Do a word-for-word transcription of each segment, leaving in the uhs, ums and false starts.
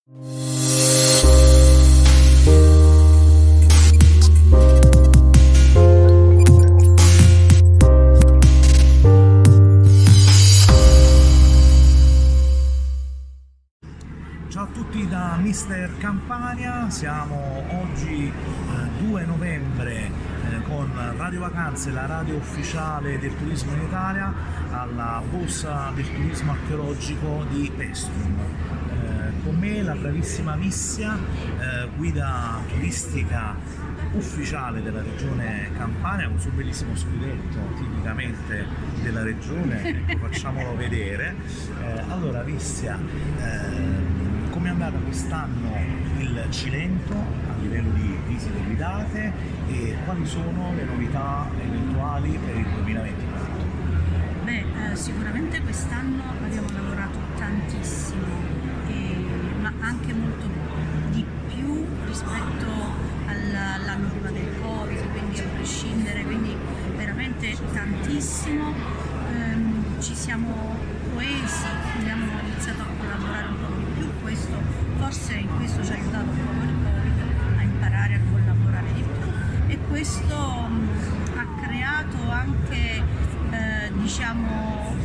Ciao a tutti da mister Campania, siamo oggi eh, due novembre eh, con Radio Vacanze, la radio ufficiale del turismo in Italia, alla borsa del turismo archeologico di Paestum. Eh, con me la bravissima Vissia, eh, guida turistica ufficiale della regione Campania, con il suo bellissimo scudetto tipicamente della regione, ecco, facciamolo vedere. Eh, allora Vissia, eh, come è andata quest'anno il Cilento a livello di visite guidate e quali sono le novità eventuali per il duemilaventiquattro? Beh, eh, sicuramente quest'anno abbiamo lavorato tantissimo, eh, ma anche molto di più rispetto all'anno prima del Covid, quindi a prescindere, quindi veramente tantissimo. Ehm, ci siamo coesi, abbiamo iniziato a collaborare un po' di più, questo forse in questo ci ha aiutato proprio il Covid a imparare a collaborare di più, e questo mh, ha creato anche eh, diciamo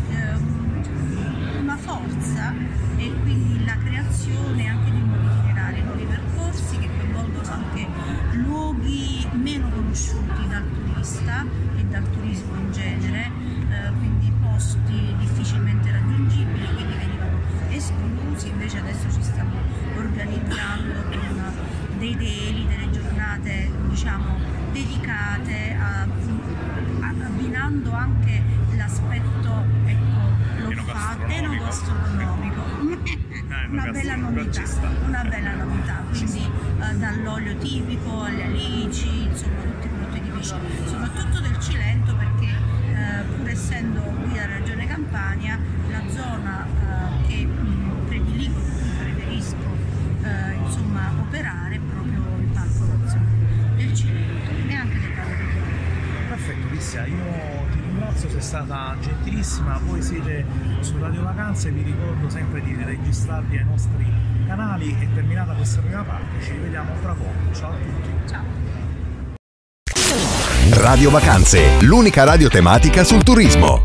eh, una forza, e quindi la creazione anche di nuovi itinerari, nuovi percorsi che coinvolgono anche luoghi meno conosciuti dal turista e dal turismo in genere, eh, quindi posti difficilmente raggiungibili, quindi venivano esclusi. Invece adesso ci stiamo organizzando con dei daily, delle giornate diciamo dedicate, a, a, abbinando anche l'aspetto ecco, enogastronomico, una bella novità, una bella novità, quindi eh, dall'olio tipico alle alici, insomma tutti i prodotti tipici, soprattutto del Cilento, perché eh, pur essendo qui alla regione Campania, la zona eh, che mh, prediligo, preferisco eh, insomma operare è proprio il Parco Nazionale del Cilento e anche del Parco. Perfetto Vissia, io ti ringrazio, sei stata gentilissima, voi siete su Radio Vacanze, vi ricordo sempre di registrarvi ai nostri canali e terminata questa prima parte ci rivediamo tra poco, ciao a tutti. Ciao. Radio Vacanze, l'unica radio tematica sul turismo.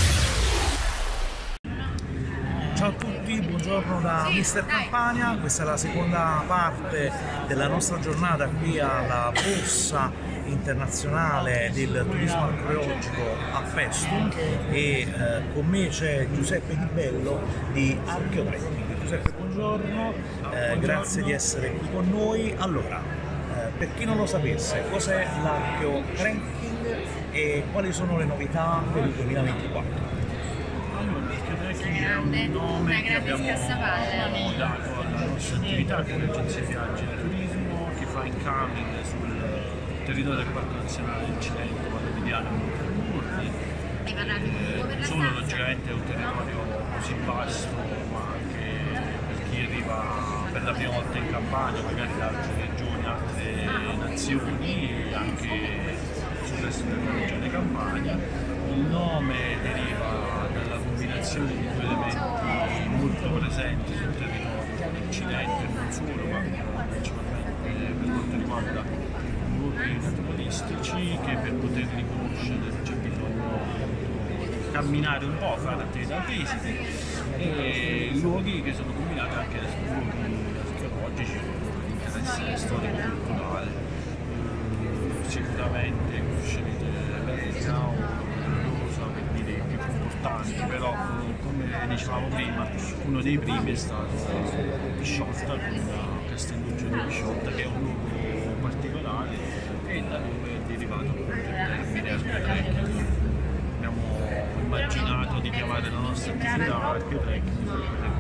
Ciao a tutti, buongiorno da mister Campania, questa è la seconda parte della nostra giornata qui alla borsa internazionale del turismo archeologico a Paestum e eh, con me c'è Giuseppe Di Bello di Archeotrekking. Giuseppe, buongiorno, eh, grazie di essere qui con noi. Allora, eh, per chi non lo sapesse, cos'è l'archeotrekking e quali sono le novità per il duemilaventiquattro? Allora, l'archeotrekking è un nome che abbiamo dato alla nostra attività come agenzia viaggi e turismo che fa incoming sul territorio del Parco Nazionale del Cilento, Valle Mediana e Montemurri. Eh, solo logicamente è un territorio così vasto, ma anche per chi arriva per la prima volta in Campania, magari da altre regioni, altre nazioni, e anche sul resto della regione Campania. Il nome deriva dalla combinazione di due elementi molto presenti sul territorio del Cilento e non solo, ma principalmente per quanto riguarda luoghi naturalistici che per poterli conoscere c'è bisogno di camminare un po', fare attività fisiche, e luoghi che sono combinati anche da luoghi archeologici di interesse storico-culturale. Sicuramente conoscerete Verga o Rosa per dire i più importanti, però come dicevamo prima uno dei primi è stato Pisciotta, con Castelluccio di Pisciotta, che è un luogo particolare e da dove è derivato appunto il termine archeotrekking. Abbiamo immaginato di chiamare la nostra attività archeotrekking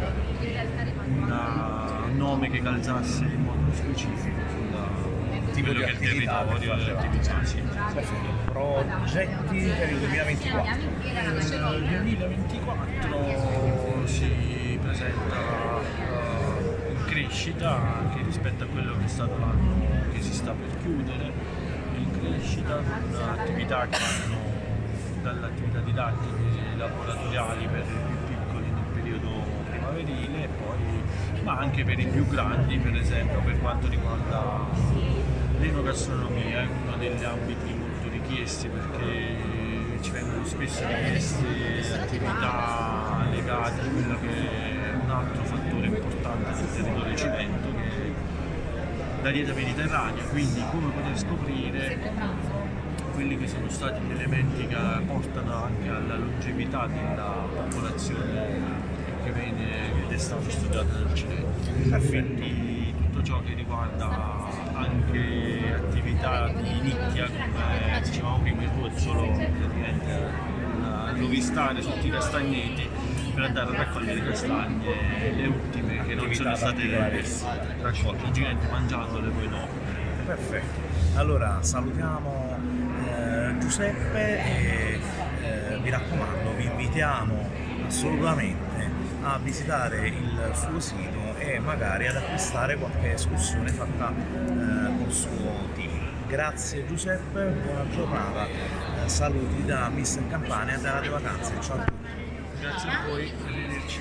un nome che calzasse in modo specifico sul quello che è il territorio dell'attività. Sì. Progetti per il duemilaventiquattro? Il duemilaventiquattro si presenta uh, in crescita anche rispetto a quello che è stato l'anno che si sta per chiudere, in crescita con attività che vanno dall'attività didattiche laboratoriali per i più piccoli nel periodo primaverile e poi ma anche per i più grandi, per esempio per quanto riguarda l'enogastronomia, è uno degli ambiti molto richiesti perché ci vengono spesso richieste attività legate a quello che è un altro fattore importante del territorio cilento, che è la dieta mediterranea, quindi come poter scoprire quelli che sono stati gli elementi che portano anche alla longevità della popolazione che viene ed è stato studiato nel Cilento. Quindi tutto ciò che riguarda anche attività di nicchia, come dicevamo prima, il ruzzolo, praticamente rovistare sotto i castagneti per andare a raccogliere castagne, le ultime che non sono state raccolte, logicamente mangiandole poi dopo. Perfetto, allora salutiamo eh, Giuseppe e eh, mi raccomando, vi invitiamo assolutamente a visitare il suo sito e magari ad acquistare qualche escursione fatta eh, col suo team. Grazie Giuseppe, buona giornata, eh, saluti da mister Campania e da Radio Vacanze, ciao a tutti. Grazie a voi, arrivederci.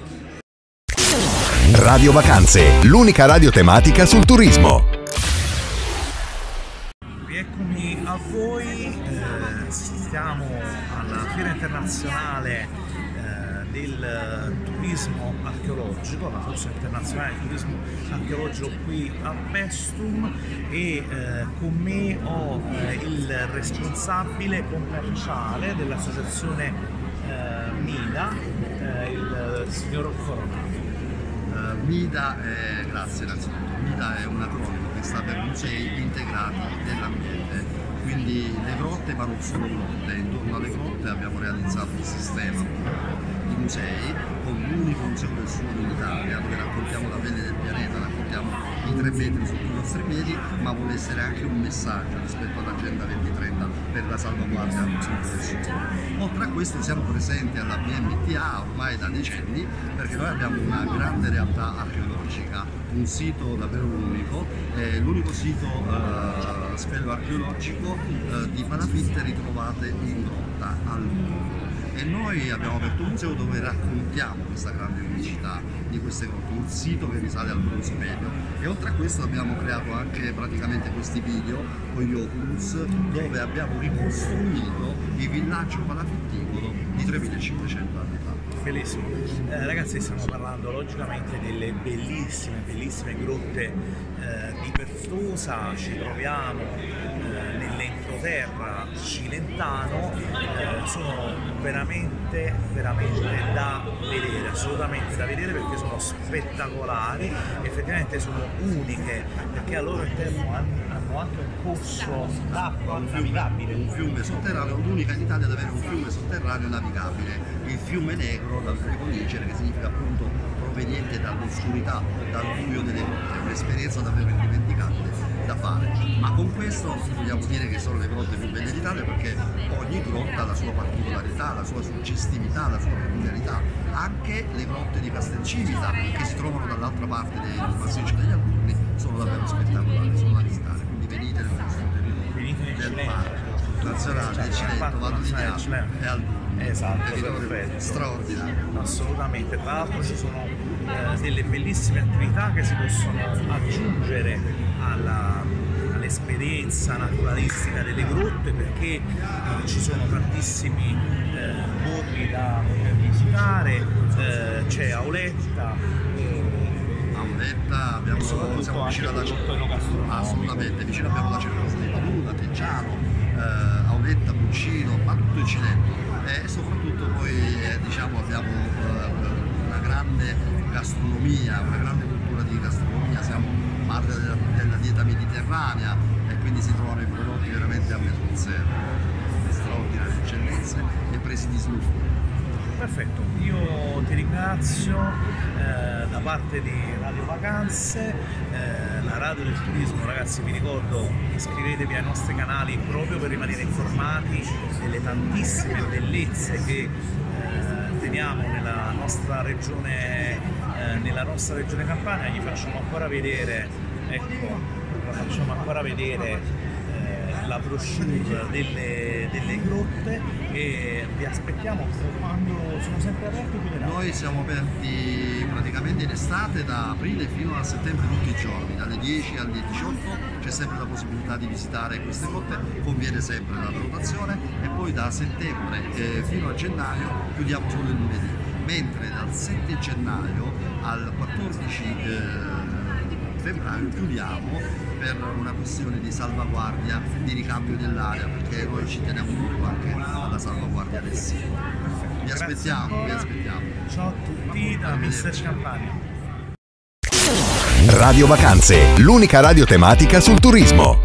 Radio Vacanze, l'unica radio tematica sul turismo. Rieccomi a voi, eh, siamo alla Fiera Internazionale del turismo archeologico, la Corsa Internazionale del Turismo Archeologico qui a Paestum e eh, con me ho eh, il responsabile commerciale dell'associazione eh, MIDA, eh, il signor Coronati. Uh, MIDA, è, grazie innanzitutto, MIDA è un acronimo che sta per Musei Integrati dell'Ambiente, quindi le grotte ma non solo grotte, intorno alle grotte abbiamo realizzato un sistema di musei con l'unico museo del suolo in Italia dove raccontiamo la pelle del pianeta, raccontiamo i tre metri sotto i nostri piedi, ma vuole essere anche un messaggio rispetto all'Agenda duemilatrenta per la salvaguardia del ciclo del suolo. Oltre a questo siamo presenti alla B M T A ormai da decenni perché noi abbiamo una grande realtà archeologica, un sito davvero unico, è l'unico sito eh, speleoarcheologico eh, di palafitte ritrovate in grotta al mondo. E noi abbiamo aperto un museo dove raccontiamo questa grande unicità di queste grotte, un sito che risale al Bronzo Medio, e oltre a questo abbiamo creato anche praticamente questi video con gli Oculus dove abbiamo ricostruito il villaggio palafitticolo di tremilacinquecento anni fa. Bellissimo. Eh, ragazzi, stiamo parlando logicamente delle bellissime, bellissime grotte eh, di Pertosa, ci troviamo eh, nell'entroterra cilentano, eh, sono veramente, veramente da vedere, assolutamente da vedere perché sono spettacolari, effettivamente sono uniche perché a loro interno hanno anche un corso d'acqua navigabile. Un fiume sotterraneo, l'unica in Italia ad avere un fiume sotterraneo navigabile, il fiume Negro dal greco nicere, che significa appunto proveniente dall'oscurità, dal buio delle grotte, un'esperienza davvero indimenticabile da fare. Ma con questo vogliamo dire che sono le grotte più belle d'Italia perché ogni grotta ha la sua particolarità, la sua suggestività, la sua peculiarità. Anche le grotte di Castelcivita, che si trovano dall'altra parte del massiccio degli Alburni, sono davvero spettacolari, sono da visitare, quindi venite nel nostro territorio del parco nazionale del Cilento, Val di Diamo e Alburni. Esatto, perfetto. Straordinario. Assolutamente, tra l'altro ci sono eh, delle bellissime attività che si possono aggiungere alla, all'esperienza naturalistica delle grotte perché eh, ci sono tantissimi eh, borghi da poter visitare, eh, c'è Auletta, eh, Auletta, abbiamo, siamo vicino alla assolutamente, vicino abbiamo la Certosa di Paluna, Teggiano, eh, Auletta, Puccino, ma tutto il Cilento. E soprattutto poi eh, diciamo abbiamo eh, una grande gastronomia, una grande cultura di gastronomia, siamo parte della, della dieta mediterranea e quindi si trovano i prodotti veramente a mezzo zero, straordinarie eccellenze e presi di snuffo. Perfetto, io ti ringrazio eh, da parte di Radio Vacanze, eh, la radio del turismo. Ragazzi, vi ricordo, iscrivetevi ai nostri canali proprio per rimanere informati delle tantissime bellezze che eh, teniamo nella nostra regione, eh, nella nostra regione Campania. Gli facciamo ancora vedere, ecco, la facciamo ancora vedere la brochure delle, delle grotte, e vi aspettiamo quando sono sempre aperti. Noi siamo aperti praticamente in estate, da aprile fino a settembre tutti i giorni, dalle dieci alle diciotto c'è sempre la possibilità di visitare queste grotte, conviene sempre la prenotazione, e poi da settembre eh, fino a gennaio chiudiamo solo il lunedì, mentre dal sette gennaio al quattordici eh, febbraio chiudiamo per una questione di salvaguardia, di ricambio dell'area, perché noi ci teniamo molto anche alla salvaguardia del sito. Vi aspettiamo, vi aspettiamo. Ciao a tutti da mister Campania. Radio Vacanze, l'unica radio tematica sul turismo.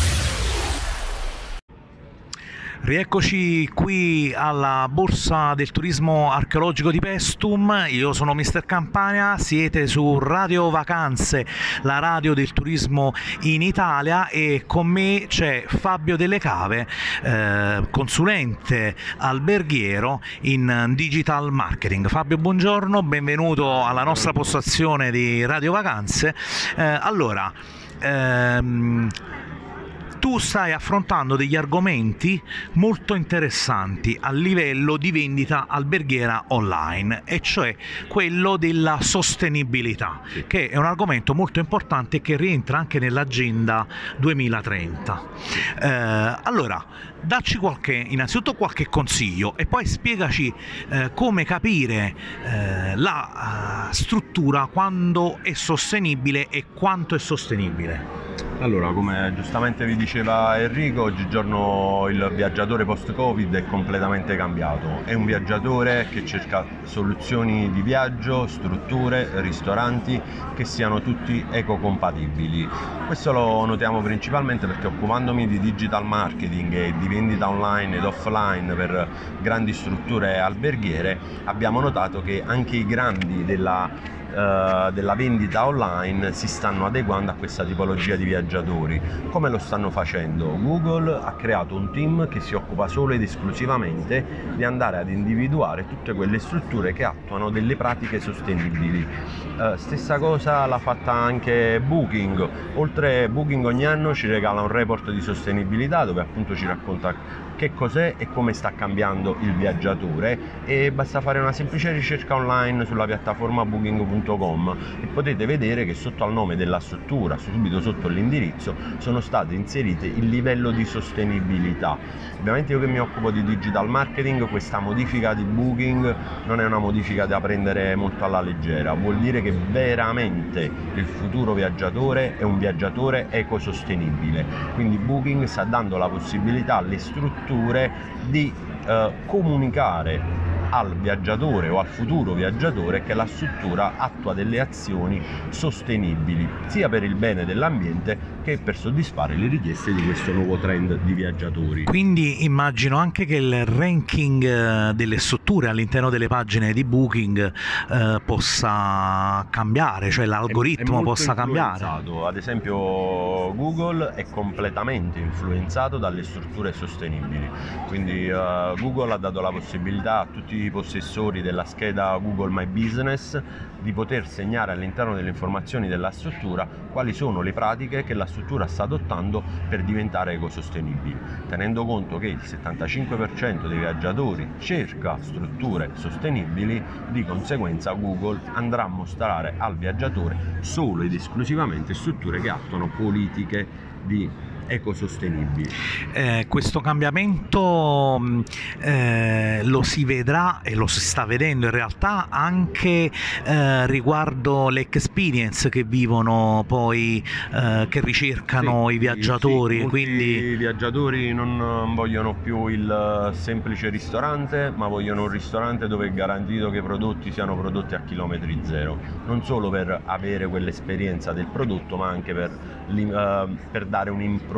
Rieccoci qui alla Borsa del Turismo Archeologico di Paestum, io sono mister Campania, siete su Radio Vacanze, la radio del turismo in Italia, e con me c'è Fabio Delle Cave, eh, consulente alberghiero in digital marketing. Fabio, buongiorno, benvenuto alla nostra postazione di Radio Vacanze. Eh, allora, ehm, tu stai affrontando degli argomenti molto interessanti a livello di vendita alberghiera online, e cioè quello della sostenibilità, sì, che è un argomento molto importante che rientra anche nell'agenda duemilatrenta. Eh, allora, dacci qualche, innanzitutto qualche consiglio, e poi spiegaci eh, come capire eh, la uh, struttura, quando è sostenibile e quanto è sostenibile. Allora, come giustamente vi diceva Enrico, oggigiorno il viaggiatore post-Covid è completamente cambiato. È un viaggiatore che cerca soluzioni di viaggio, strutture, ristoranti che siano tutti ecocompatibili. Questo lo notiamo principalmente perché, occupandomi di digital marketing e di vendita online ed offline per grandi strutture alberghiere, abbiamo notato che anche i grandi della Uh, della vendita online si stanno adeguando a questa tipologia di viaggiatori. Come lo stanno facendo? Google ha creato un team che si occupa solo ed esclusivamente di andare ad individuare tutte quelle strutture che attuano delle pratiche sostenibili. Uh, stessa cosa l'ha fatta anche Booking. Oltre, Booking ogni anno ci regala un report di sostenibilità dove appunto ci racconta che cos'è e come sta cambiando il viaggiatore, e basta fare una semplice ricerca online sulla piattaforma booking punto com e potete vedere che sotto al nome della struttura, subito sotto l'indirizzo, sono state inserite il livello di sostenibilità. Ovviamente io che mi occupo di digital marketing, questa modifica di Booking non è una modifica da prendere molto alla leggera, vuol dire che veramente il futuro viaggiatore è un viaggiatore ecosostenibile, quindi Booking sta dando la possibilità alle strutture di eh, comunicare al viaggiatore o al futuro viaggiatore che la struttura attua delle azioni sostenibili sia per il bene dell'ambiente che per soddisfare le richieste di questo nuovo trend di viaggiatori. Quindi immagino anche che il ranking delle strutture all'interno delle pagine di Booking eh, possa cambiare, cioè l'algoritmo possa cambiare. Ad esempio Google è completamente influenzato dalle strutture sostenibili, quindi uh, Google ha dato la possibilità a tutti i possessori della scheda Google My Business di poter segnare all'interno delle informazioni della struttura quali sono le pratiche che la struttura sta adottando per diventare ecosostenibili, tenendo conto che il settantacinque per cento dei viaggiatori cerca strutture sostenibili. Di conseguenza Google andrà a mostrare al viaggiatore solo ed esclusivamente strutture che attuano politiche di ecosostenibili. Eh, questo cambiamento eh, lo si vedrà e lo si sta vedendo in realtà anche eh, riguardo le experience che vivono poi, eh, che ricercano sì, i viaggiatori. Sì, quindi i viaggiatori non vogliono più il semplice ristorante, ma vogliono un ristorante dove è garantito che i prodotti siano prodotti a chilometri zero, non solo per avere quell'esperienza del prodotto, ma anche per, uh, per dare un'impronta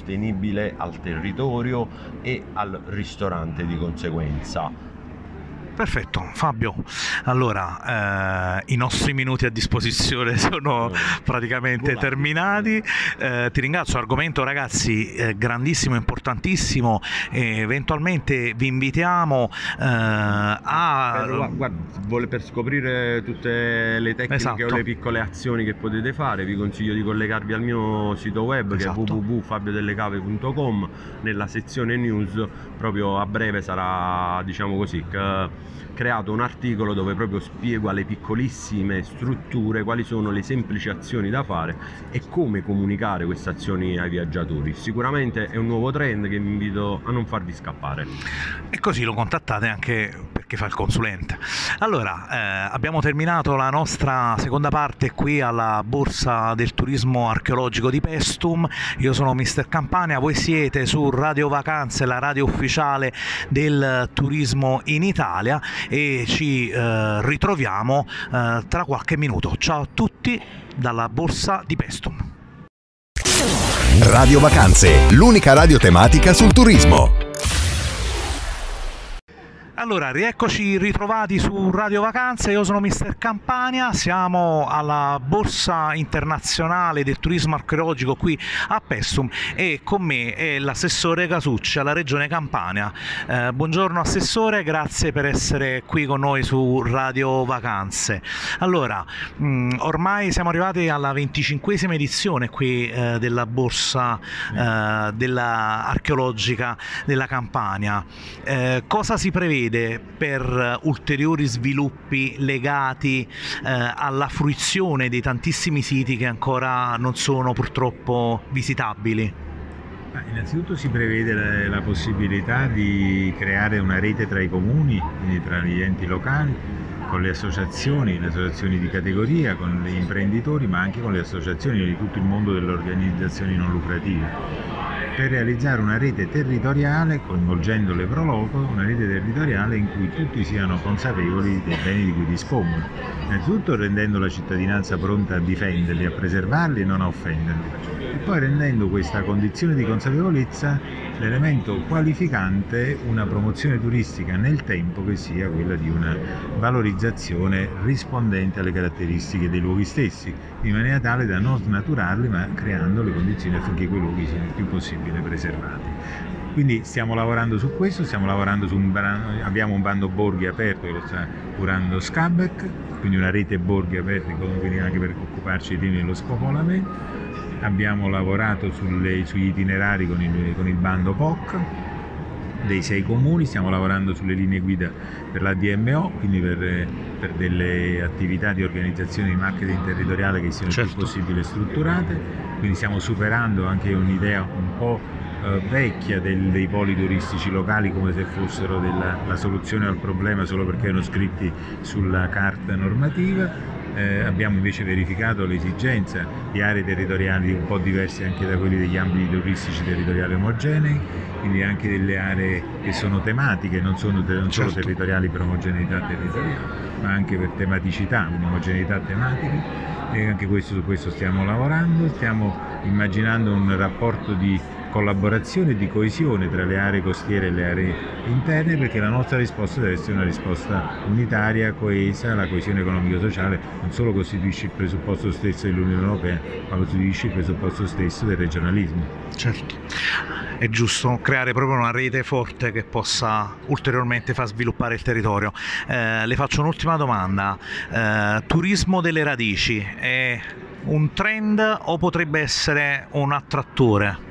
sostenibile al territorio e al ristorante di conseguenza. Perfetto, Fabio. Allora, eh, i nostri minuti a disposizione sono praticamente terminati. Eh, ti ringrazio, argomento ragazzi eh, grandissimo, importantissimo. Eh, eventualmente vi invitiamo eh, a... Per, guarda, per scoprire tutte le tecniche esatto. o le piccole azioni che potete fare, vi consiglio di collegarvi al mio sito web esatto. che è w w w punto fabio delle cave punto com. Nella sezione news proprio a breve sarà, diciamo così, creato un articolo dove proprio spiego alle piccolissime strutture quali sono le semplici azioni da fare e come comunicare queste azioni ai viaggiatori. Sicuramente è un nuovo trend che vi invito a non farvi scappare. E così lo contattate anche perché fa il consulente. Allora, eh, abbiamo terminato la nostra seconda parte qui alla Borsa del Turismo Archeologico di Paestum. Io sono mister Campania, voi siete su Radio Vacanze, la radio ufficiale del turismo in Italia, e ci eh, ritroviamo eh, tra qualche minuto. Ciao a tutti dalla Borsa di Paestum. Radio Vacanze, l'unica radio tematica sul turismo. Allora, rieccoci ritrovati su Radio Vacanze, io sono mister Campania, siamo alla Borsa Internazionale del Turismo Archeologico qui a Paestum e con me è l'assessore Casucci alla Regione Campania. Eh, buongiorno assessore, grazie per essere qui con noi su Radio Vacanze. Allora, mh, ormai siamo arrivati alla venticinquesima edizione qui eh, della Borsa eh, della Archeologica della Campania. Eh, cosa si prevede per ulteriori sviluppi legati eh, alla fruizione dei tantissimi siti che ancora non sono purtroppo visitabili? Ma innanzitutto si prevede la, la possibilità di creare una rete tra i comuni, quindi tra gli enti locali, con le associazioni, le associazioni di categoria, con gli imprenditori, ma anche con le associazioni di tutto il mondo delle organizzazioni non lucrative, per realizzare una rete territoriale, coinvolgendo le pro loco, una rete territoriale in cui tutti siano consapevoli dei beni di cui dispongono. Innanzitutto rendendo la cittadinanza pronta a difenderli, a preservarli e non a offenderli. E poi rendendo questa condizione di consapevolezza l'elemento qualificante una promozione turistica nel tempo che sia quella di una valorizzazione rispondente alle caratteristiche dei luoghi stessi, in maniera tale da non snaturarli ma creando le condizioni affinché quei luoghi siano il più possibile preservati. Quindi stiamo lavorando su questo, stiamo lavorando su un abbiamo un bando borghi aperto che lo sta curando Scabec, quindi una rete borghi aperti quindi anche per occuparci di dello spopolamento. Abbiamo lavorato sulle, sugli itinerari con il, con il bando P O C dei sei comuni, stiamo lavorando sulle linee guida per l'A D M O, quindi per, per delle attività di organizzazione di marketing territoriale che siano certo. il più possibile strutturate, quindi stiamo superando anche un'idea un po' eh, vecchia del, dei poli turistici locali come se fossero della, la soluzione al problema solo perché erano scritti sulla carta normativa. Eh, abbiamo invece verificato l'esigenza di aree territoriali un po' diverse anche da quelli degli ambiti turistici territoriali omogenei, quindi anche delle aree che sono tematiche, non, sono, non solo certo. territoriali per omogeneità territoriale, ma anche per tematicità, quindi omogeneità tematiche, e anche questo, su questo stiamo lavorando, stiamo immaginando un rapporto di collaborazione e di coesione tra le aree costiere e le aree interne, perché la nostra risposta deve essere una risposta unitaria, coesa. La coesione economico-sociale non solo costituisce il presupposto stesso dell'Unione Europea, ma costituisce il presupposto stesso del regionalismo. Certo, è giusto creare proprio una rete forte che possa ulteriormente far sviluppare il territorio. Eh, le faccio un'ultima domanda, eh, turismo delle radici è un trend o potrebbe essere un attrattore?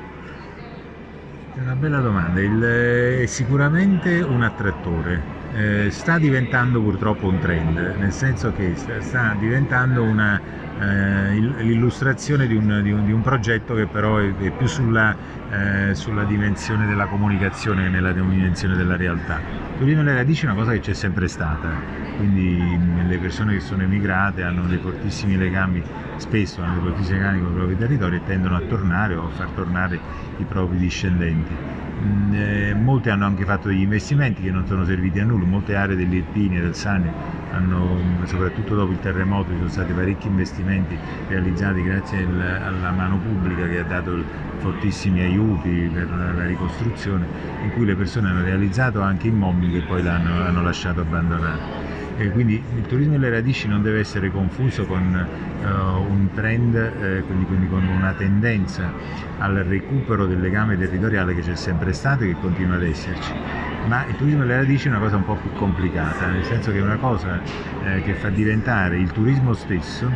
È una bella domanda, il, è sicuramente un attrattore, eh, sta diventando purtroppo un trend, nel senso che sta, sta diventando una, eh, l'illustrazione di un, di, un, di un progetto che però è, è più sulla, eh, sulla dimensione della comunicazione che nella dimensione della realtà. Il turismo delle radici è una cosa che c'è sempre stata, quindi le persone che sono emigrate hanno dei fortissimi legami, spesso hanno dei fortissimi legami con i propri territori e tendono a tornare o a far tornare i propri discendenti. mh, eh, molti hanno anche fatto degli investimenti che non sono serviti a nulla, molte aree dell'Irpinia e del Sannio hanno, soprattutto dopo il terremoto, ci sono stati parecchi investimenti realizzati grazie al, alla mano pubblica che ha dato fortissimi aiuti per la ricostruzione, in cui le persone hanno realizzato anche immobili che poi l'hanno, l'hanno lasciato abbandonare. E quindi il turismo delle radici non deve essere confuso con uh, un trend, eh, quindi, quindi con una tendenza al recupero del legame territoriale che c'è sempre stato e che continua ad esserci. Ma il turismo delle radici è una cosa un po' più complicata, nel senso che è una cosa eh, che fa diventare il turismo stesso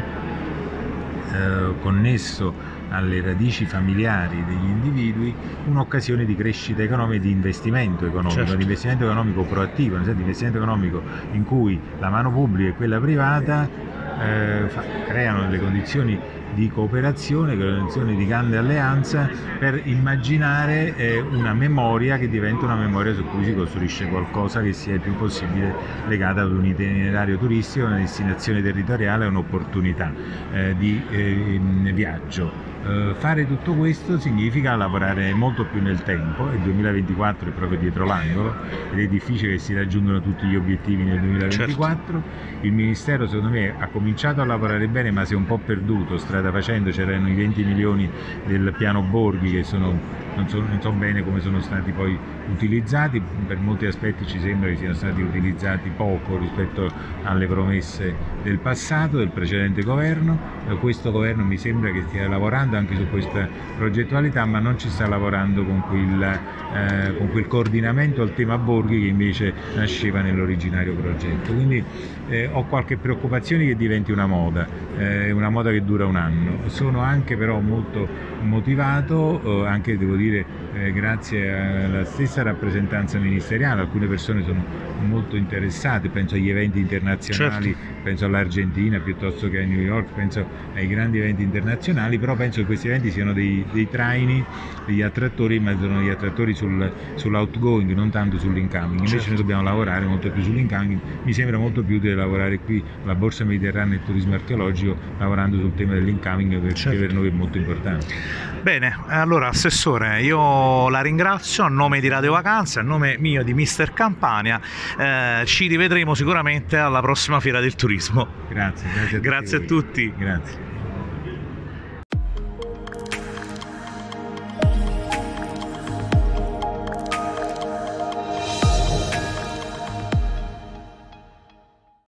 eh, connesso alle radici familiari degli individui un'occasione di crescita economica e di investimento economico, certo. di investimento economico proattivo, nel senso di investimento economico in cui la mano pubblica e quella privata eh, fa, creano delle condizioni di cooperazione, condizioni di grande alleanza per immaginare eh, una memoria che diventa una memoria su cui si costruisce qualcosa che sia il più possibile legata ad un itinerario turistico, una destinazione territoriale, un'opportunità eh, di eh, viaggio. Uh, fare tutto questo significa lavorare molto più nel tempo, il duemilaventiquattro è proprio dietro l'angolo ed è difficile che si raggiungano tutti gli obiettivi nel duemilaventiquattro. Certo. Il Ministero secondo me ha cominciato a lavorare bene ma si è un po' perduto strada facendo, c'erano i venti milioni del piano Borghi che sono, non, so, non so bene come sono stati poi utilizzati, per molti aspetti ci sembra che siano stati utilizzati poco rispetto alle promesse del passato, del precedente governo. Uh, questo governo mi sembra che stia lavorando anche su questa progettualità, ma non ci sta lavorando con quel, eh, con quel coordinamento al tema Borghi che invece nasceva nell'originario progetto. Quindi eh, ho qualche preoccupazione che diventi una moda, eh, una moda che dura un anno. Sono anche però molto motivato, eh, anche devo dire eh, grazie alla stessa rappresentanza ministeriale, alcune persone sono molto interessate, penso agli eventi internazionali, certo. penso all'Argentina piuttosto che a New York, penso ai grandi eventi internazionali, però penso che questi eventi siano dei, dei traini, degli attrattori, ma sono degli attrattori sul, sull'outgoing, non tanto sull'incoming. Invece certo. noi dobbiamo lavorare molto più sull'incoming. Mi sembra molto più utile lavorare qui alla Borsa Mediterranea e il turismo archeologico, lavorando sul tema dell'incoming, perché certo. per noi è molto importante. Bene, allora Assessore, io la ringrazio a nome di Radio Vacanze, a nome mio di Mister Campania. Eh, ci rivedremo sicuramente alla prossima Fiera del Turismo. Grazie, grazie a tutti. Grazie a tutti. Grazie.